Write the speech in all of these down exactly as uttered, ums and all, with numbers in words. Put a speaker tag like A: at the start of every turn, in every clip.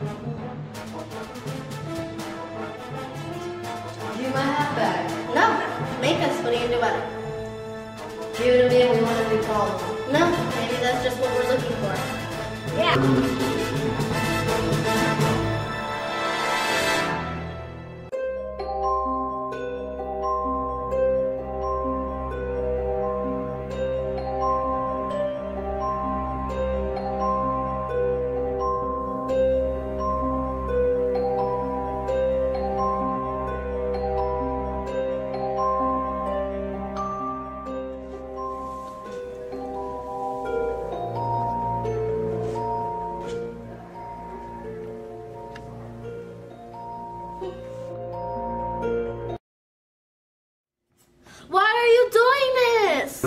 A: Give me my hat back. No, make us. What are you gonna do about it? Give it to me and we want to be called. No, maybe that's just what we're looking for. Yeah. Why are you doing this?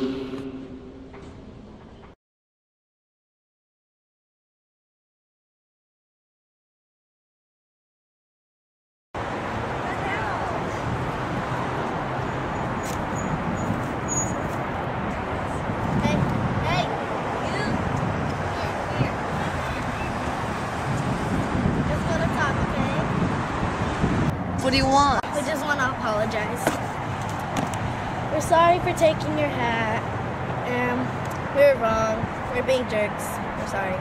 A: Hey, hey, you. Here, here. Just want to talk, okay?
B: What do you want?
A: We just want to apologize. We're sorry for taking your hat. Um, we were wrong. We're being jerks. We're sorry.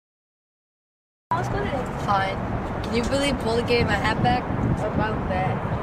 B: Fine. Can you really pull the game my hat back?
A: About that.